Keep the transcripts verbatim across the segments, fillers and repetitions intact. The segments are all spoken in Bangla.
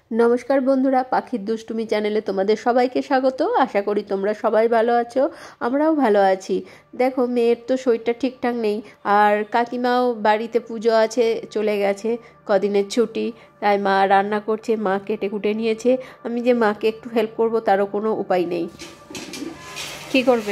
নমস্কার বন্ধুরা, পাখির দুষ্টুমি চ্যানেলে তোমাদের সবাইকে স্বাগত। আশা করি তোমরা সবাই ভালো আছো, আমরাও ভালো আছি। দেখো, মেয়ের তো শরীরটা ঠিকঠাক নেই, আর কাকিমাও বাড়িতে পুজো আছে, চলে গেছে, কদিনের ছুটি, তাই মা রান্না করছে, মা কেটে কুটে নিয়েছে। আমি যে মাকে একটু হেল্প করব তারও কোনো উপায় নেই। কি করবে?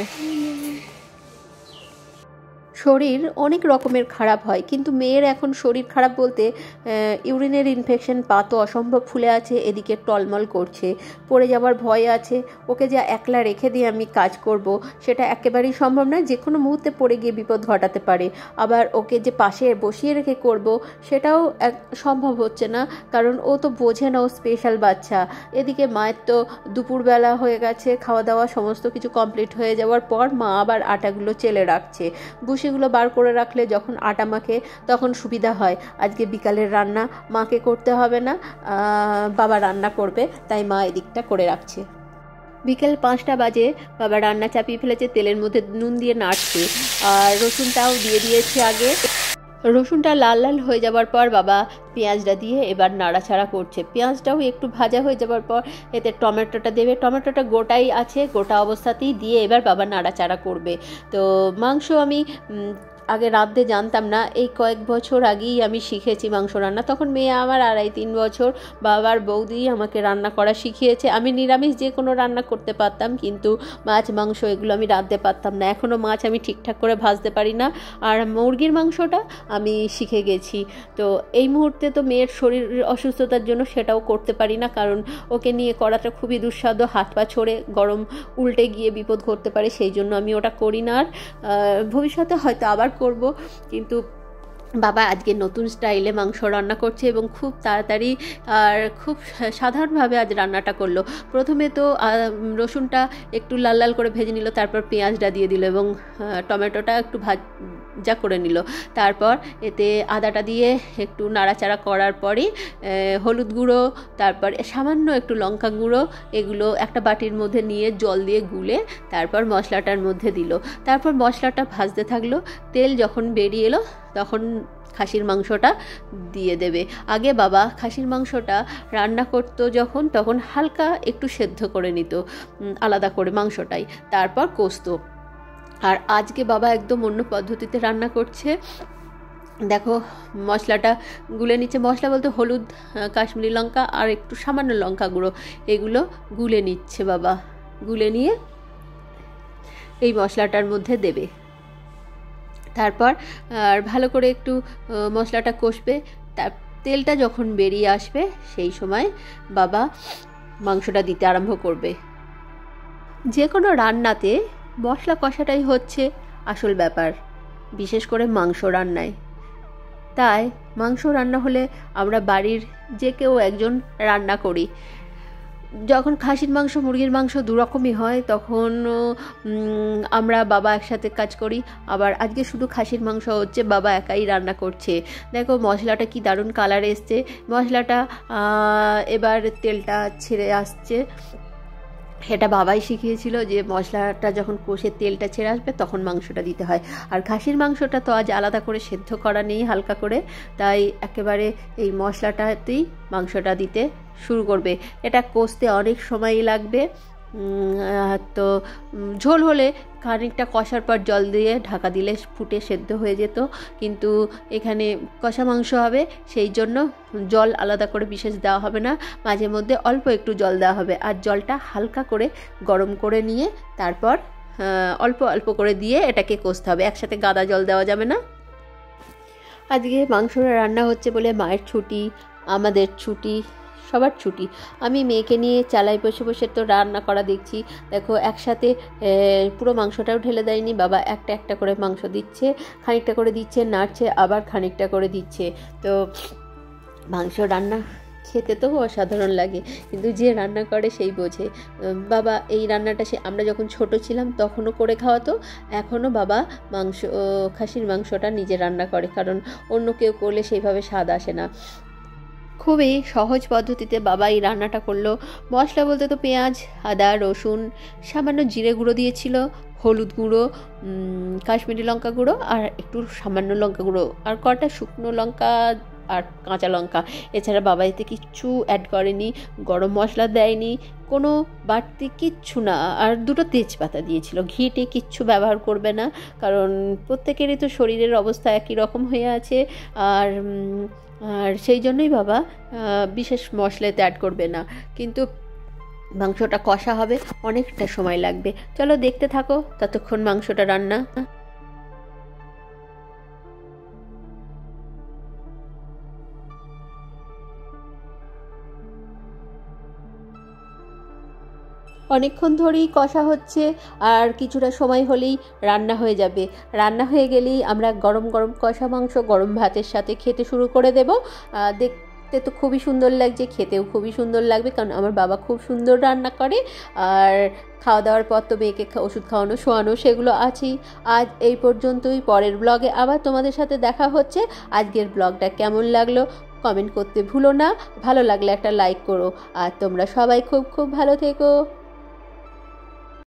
শরীর অনেক রকমের খারাপ হয়, কিন্তু মেয়ের এখন শরীর খারাপ বলতে ইউরিনের ইনফেকশন, পা তো অসম্ভব ফুলে আছে, এদিকে টলমল করছে, পড়ে যাওয়ার ভয় আছে। ওকে যা একলা রেখে দিয়ে আমি কাজ করব সেটা একেবারেই সম্ভব নয়, যে কোনো মুহূর্তে পড়ে গিয়ে বিপদ ঘটাতে পারে। আবার ওকে যে পাশে বসিয়ে রেখে করব সেটাও এক সম্ভব হচ্ছে না, কারণ ও তো বোঝে না, ও স্পেশাল বাচ্চা। এদিকে মায়ের তো দুপুরবেলা হয়ে গেছে, খাওয়া দাওয়া সমস্ত কিছু কমপ্লিট হয়ে যাওয়ার পর মা আবার আটাগুলো চেলে রাখছে। বুসিগুলো বার করে রাখলে যখন আটা মাখে তখন সুবিধা হয়। আজকে বিকালের রান্না মাকে করতে হবে না, বাবা রান্না করবে, তাই মা এদিকটা করে রাখছে। বিকেল পাঁচটা বাজে, বাবা রান্না চাপিয়ে ফেলেছে, তেলের মধ্যে নুন দিয়ে নাড়ছে, আর রসুনটাও দিয়ে দিয়েছে আগে। রসুনটা লাল লাল হয়ে যাওয়ার পর বাবা পেঁয়াজটা দিয়ে এবার নাড়াচাড়া করছে। পেঁয়াজটাও একটু ভাজা হয়ে যাওয়ার পর এতে টমেটোটা দেবে, টমেটোটা গোটাই আছে, গোটা অবস্থাতেই দিয়ে এবার বাবা নাড়াচাড়া করবে। তো মাংস আমি আগে রাঁধতে জানতাম না, এই কয়েক বছর আগেই আমি শিখেছি মাংস রান্না। তখন মেয়ে আমার আড়াই তিন বছর, বাবার বৌদি আমাকে রান্না করা শিখিয়েছে। আমি নিরামিষ যে কোনো রান্না করতে পারতাম, কিন্তু মাছ মাংস এগুলো আমি রাঁধতে পারতাম না। এখনও মাছ আমি ঠিকঠাক করে ভাজতে পারি না, আর মুরগির মাংসটা আমি শিখে গেছি। তো এই মুহূর্তে তো মেয়ের শরীর অসুস্থতার জন্য সেটাও করতে পারি না, কারণ ওকে নিয়ে করাটা খুবই দুঃসাধ্য, হাত পা ছড়ে গরম উল্টে গিয়ে বিপদ ঘটতে পারে, সেই জন্য আমি ওটা করি না। আর ভবিষ্যতে হয়তো আবার করব, কিন্তু বাবা আজকে নতুন স্টাইলে মাংস রান্না করছে এবং খুব তাড়াতাড়ি আর খুব সাধারণভাবে আজ রান্নাটা করলো। প্রথমে তো রসুনটা একটু লাল লাল করে ভেজে নিল, তারপর পেঁয়াজটা দিয়ে দিল এবং টমেটোটা একটু ভাজা করে নিল। তারপর এতে আদাটা দিয়ে একটু নাড়াচাড়া করার পরই হলুদ গুঁড়ো, তারপর সামান্য একটু লঙ্কা গুঁড়ো, এগুলো একটা বাটির মধ্যে নিয়ে জল দিয়ে গুলে তারপর মশলাটার মধ্যে দিল। তারপর মশলাটা ভাজতে থাকলো। তেল যখন বেরিয়ে এলো তখন খাসির মাংসটা দিয়ে দেবে। আগে বাবা খাসির মাংসটা রান্না করতো যখন, তখন হালকা একটু সেদ্ধ করে নিত আলাদা করে মাংসটাই, তারপর কষতো। আর আজকে বাবা একদম অন্য পদ্ধতিতে রান্না করছে। দেখো, মশলাটা গুলে নিচ্ছে। মশলা বলতে হলুদ, কাশ্মীরি লঙ্কা আর একটু সামান্য লঙ্কা গুঁড়ো, এগুলো গুলে নিচ্ছে বাবা। গুলে নিয়ে এই মশলাটার মধ্যে দেবে, তারপর আর ভালো করে একটু মশলাটা কষবে। তার তেলটা যখন বেরিয়ে আসবে সেই সময় বাবা মাংসটা দিতে আরম্ভ করবে। যে কোনো রান্নাতে মশলা কষাটাই হচ্ছে আসল ব্যাপার, বিশেষ করে মাংস রান্নায়। তাই মাংস রান্না হলে আমরা বাড়ির যে কেউ একজন রান্না করি। যখন খাসির মাংস মুরগির মাংস দুরকমই হয়, তখন আমরা বাবা একসাথে কাজ করি। আবার আজকে শুধু খাসির মাংস হচ্ছে, বাবা একাই রান্না করছে। দেখো মশলাটা কি দারুণ কালার এসছে, মশলাটা এবার তেলটা ছেড়ে আসছে। এটা বাবাই শিখিয়েছিল যে মশলাটা যখন কষে তেলটা ছেড়ে আসবে তখন মাংসটা দিতে হয়। আর খাসির মাংসটা তো আজ আলাদা করে সেদ্ধ করা নেই হালকা করে, তাই একেবারে এই মশলাটাতেই মাংসটা দিতে শুরু করবে। এটা কষতে অনেক সময়ই লাগবে। তো ঝোল হলে খানিকটা কষার পর জল দিয়ে ঢাকা দিলে ফুটে সেদ্ধ হয়ে যেত, কিন্তু এখানে কষা মাংস হবে, সেই জন্য জল আলাদা করে বিশেষ দেওয়া হবে না, মাঝে মধ্যে অল্প একটু জল দেওয়া হবে। আর জলটা হালকা করে গরম করে নিয়ে তারপর অল্প অল্প করে দিয়ে এটাকে কষতে হবে, একসাথে গাদা জল দেওয়া যাবে না। আজকে মাংসটা রান্না হচ্ছে বলে মায়ের ছুটি, আমাদের ছুটি, সবার ছুটি। আমি মেয়েকে নিয়ে চালাই বসে বসে তো রান্না করা দেখছি। দেখো একসাথে পুরো মাংসটাও ঢেলে দেয়নি, বাবা একটা একটা করে মাংস দিচ্ছে, খানিকটা করে দিচ্ছে, নাড়ছে, আবার খানিকটা করে দিচ্ছে। তো মাংস রান্না খেতে তো অসাধারণ লাগে, কিন্তু যে রান্না করে সেই বোঝে। বাবা এই রান্নাটা সে আমরা যখন ছোট ছিলাম তখনও করে খাওয়াতো, এখনও বাবা মাংস খাসির মাংসটা নিজে রান্না করে, কারণ অন্য কেউ করলে সেইভাবে স্বাদ আসে না। খুবই সহজ পদ্ধতিতে বাবা এই রান্নাটা করলো। মশলা বলতে তো পেঁয়াজ, আদা, রসুন, সামান্য জিরে গুঁড়ো দিয়েছিল, হলুদ গুঁড়ো, কাশ্মীরি লঙ্কা গুঁড়ো আর একটু সামান্য লঙ্কা গুঁড়ো, আর কটা শুকনো লঙ্কা আর কাঁচা লঙ্কা, এছাড়া বাবা এতে কিচ্ছু অ্যাড করেনি, গরম মশলা দেয়নি, কোনো বাড়তি কিচ্ছু না। আর দুটো তেজপাতা দিয়েছিল, ঘিটে কিচ্ছু ব্যবহার করবে না, কারণ প্রত্যেকেরই তো শরীরের অবস্থা একই রকম হয়ে আছে। আর আর সেই জন্যই বাবা বিশেষ মশলা এতে অ্যাড করবে না। কিন্তু মাংসটা কষা হবে, অনেকটা সময় লাগবে। চলো দেখতে থাকো ততক্ষণ মাংসটা রান্না। অনেকক্ষণ ধরেই কষা হচ্ছে, আর কিছুটা সময় হলেই রান্না হয়ে যাবে। রান্না হয়ে গেলেই আমরা গরম গরম কষা মাংস গরম ভাতের সাথে খেতে শুরু করে দেব। দেখতে তো খুবই সুন্দর লাগছে, খেতেও খুবই সুন্দর লাগবে, কারণ আমার বাবা খুব সুন্দর রান্না করে। আর খাওয়া দাওয়ার পর তো মেয়েকে ওষুধ খাওয়ানো শোয়ানো সেগুলো আছেই। আজ এই পর্যন্তই, পরের ব্লগে আবার তোমাদের সাথে দেখা হচ্ছে। আজকের ব্লগটা কেমন লাগলো কমেন্ট করতে ভুলো না, ভালো লাগলে একটা লাইক করো। আর তোমরা সবাই খুব খুব ভালো থেকো।